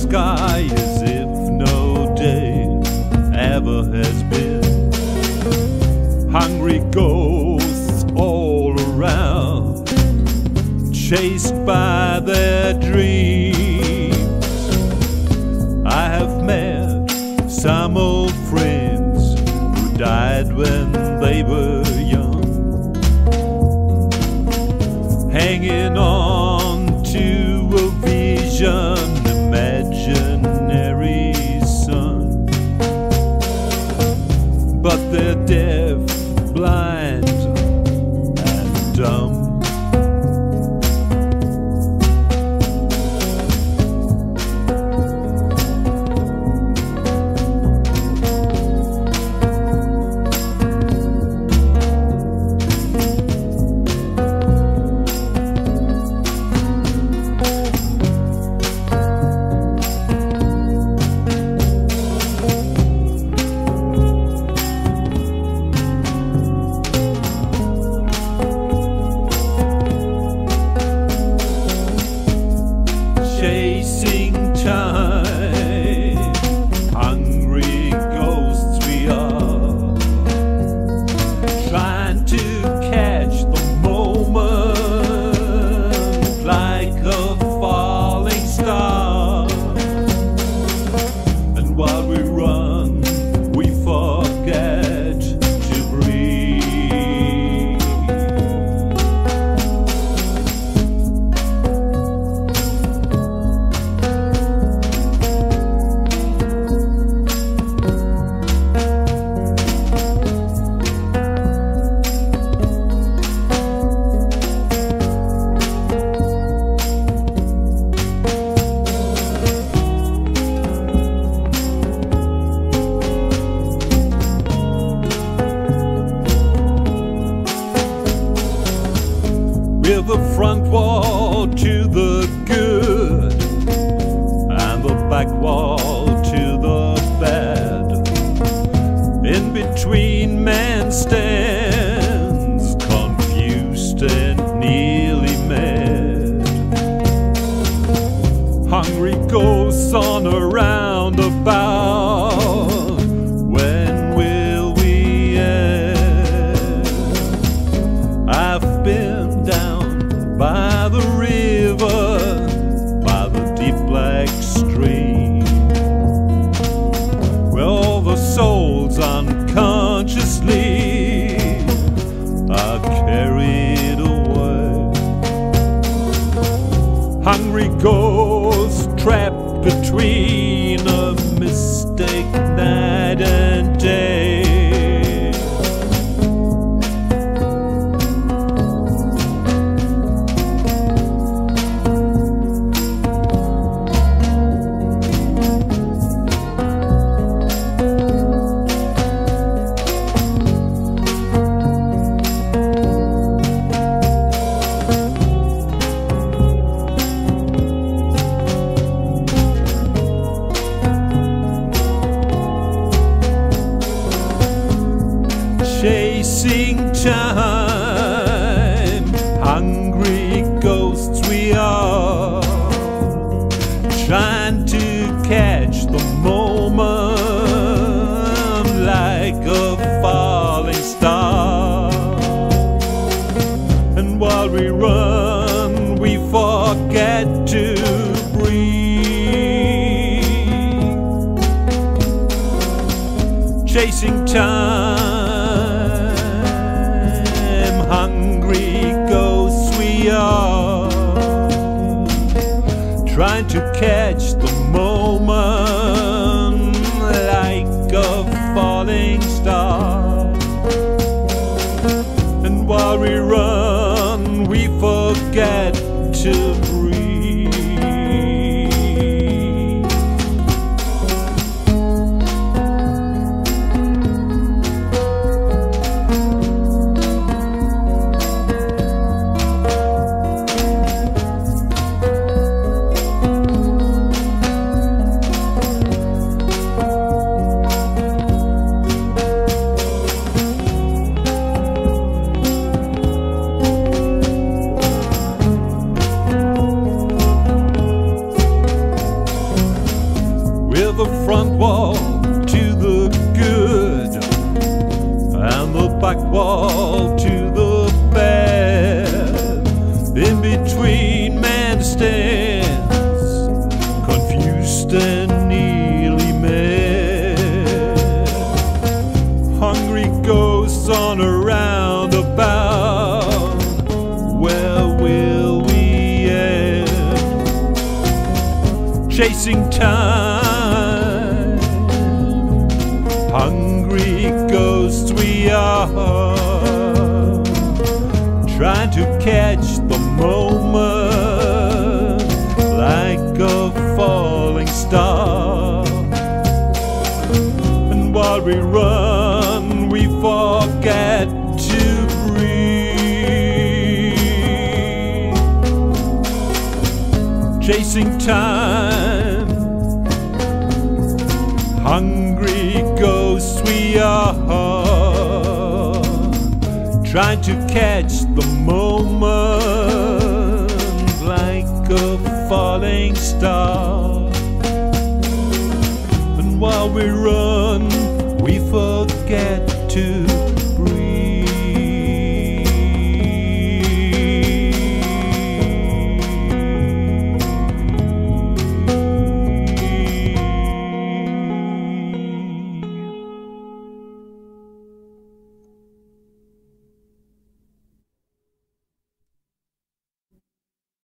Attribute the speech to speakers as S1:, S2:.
S1: sky as if no day ever has been. Hungry ghosts all around, chased by their dreams. I have met some old friends who died when they were young, hanging on to a vision, imaginary sun. But they're deaf, blind, and dumb. Chasing time, hungry ghosts we are, trying to catch the moment like a falling star. And while we run, we forget to breathe. With the front wall to the good and the back wall to the bad. In between man stands, confused and nearly mad. Hungry ghosts on a roundabout. When will we end? I've been down by the river, by the deep black stream, where all the souls unconsciously are carried away. Hungry ghosts trapped between a mistake night and day. Chasing time, hungry ghosts we are, trying to catch the moment like a falling star. And while we run, we forget to breathe. Chasing time, hungry ghosts we are, trying to catch the moment like a falling star. And while we run, we forget to breathe. with the front wall to the good and the back wall to the bad. In between man stands confused and nearly mad. Hungry ghosts on a roundabout, where will we end? Chasing time, hungry ghosts we are, trying to catch the moment like a falling star. And while we run, we forget to breathe. Chasing time, hungry ghosts we are, trying to catch the moment like a falling star. And while we run, we forget to